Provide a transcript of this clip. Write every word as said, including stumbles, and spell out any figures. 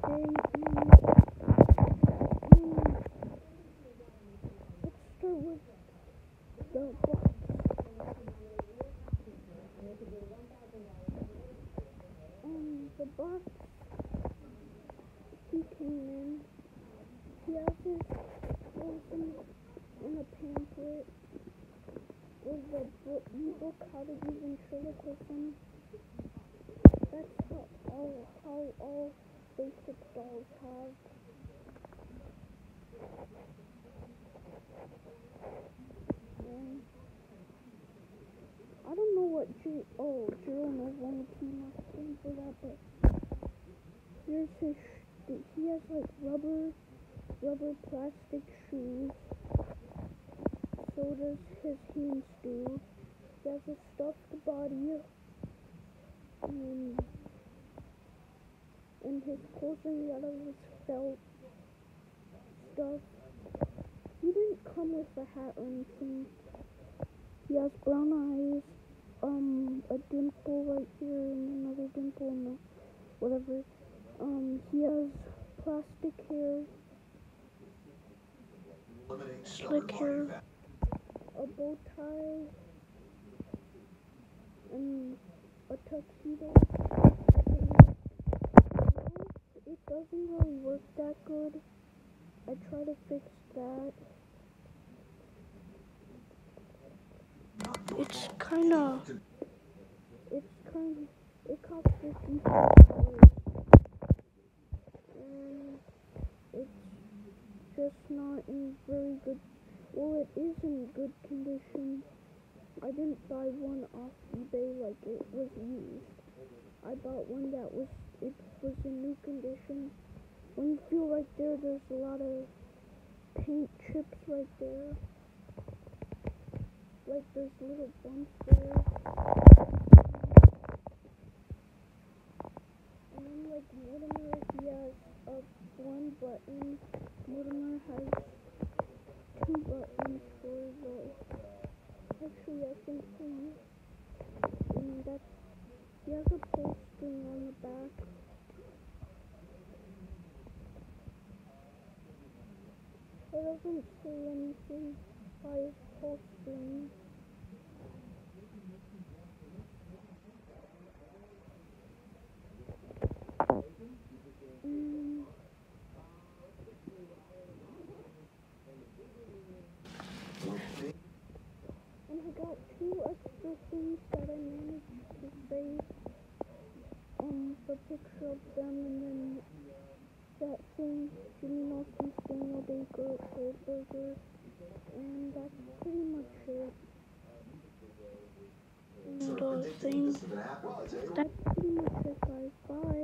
and let's start with the box. Um, the box he came in, he has his in, in a pamphlet with the book, book how to do ventriloquism. That's how all, how all basic dolls have. And I don't know what G oh Jiro knows one key must stand for that, but here's his sh he has like rubber rubber plastic shoes. So does his hands do. He has a stuffed body and and his clothes are made out of this felt stuff. He didn't come with a hat or anything. He has brown eyes, um, a dimple right here, and another dimple, and the, whatever. Um, he has plastic hair, slick hair, a bow tie, and a tuxedo. It doesn't really work that good. I try to fix that. It's kinda, it's kinda, it costs fifty dollars. And it's just not in very good, well it is in good condition. I didn't buy one off eBay like it was used. I bought one that was, it was in new condition. When you feel right there, there's a lot of paint chips right there. Like there's little bumps there. And then like Mortimer, he has a one button. Mortimer has two buttons for the, actually I think three. And that's, he has a pull string on the back. It doesn't say anything by his pull string. Mm. And I got two extra things that I managed to save. Um, the picture of them, and then that thing, Jimmy Nelson's Daniel Baker Goldberger, and that's pretty much it. And the thing, that's pretty much it, guys. Bye.